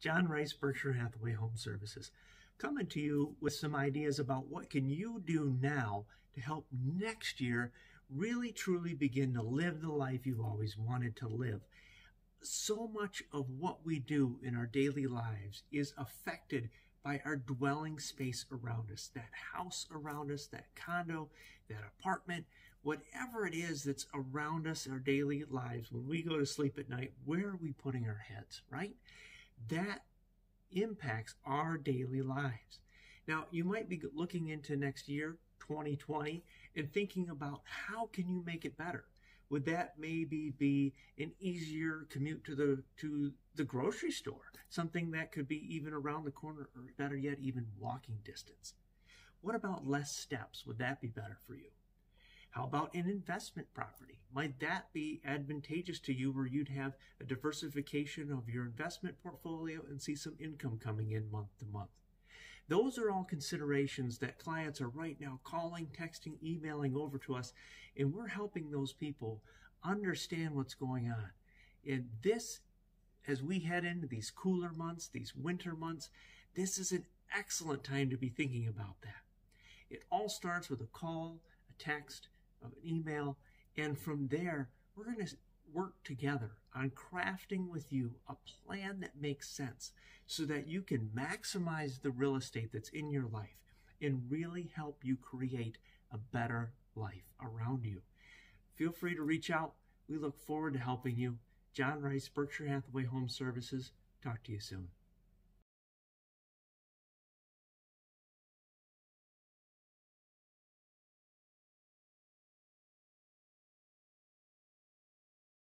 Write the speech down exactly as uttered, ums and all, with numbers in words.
John Rice, Berkshire Hathaway Home Services, coming to you with some ideas about what can you do now to help next year really truly begin to live the life you've always wanted to live. So much of what we do in our daily lives is affected by our dwelling space around us, that house around us, that condo, that apartment, whatever it is that's around us in our daily lives. When we go to sleep at night, where are we putting our heads, right? That impacts our daily lives. Now, you might be looking into next year, twenty twenty, and thinking about how can you make it better? Would that maybe be an easier commute to the to the grocery store? Something that could be even around the corner, or better yet, even walking distance. What about less steps? Would that be better for you? How about an investment property? Might that be advantageous to you, where you'd have a diversification of your investment portfolio and see some income coming in month to month? Those are all considerations that clients are right now calling, texting, emailing over to us, and we're helping those people understand what's going on. And this, as we head into these cooler months, these winter months, this is an excellent time to be thinking about that. It all starts with a call, a text, an email, and from there, we're going to work together on crafting with you a plan that makes sense so that you can maximize the real estate that's in your life and really help you create a better life around you. Feel free to reach out. We look forward to helping you. John Rice, Berkshire Hathaway Home Services. Talk to you soon.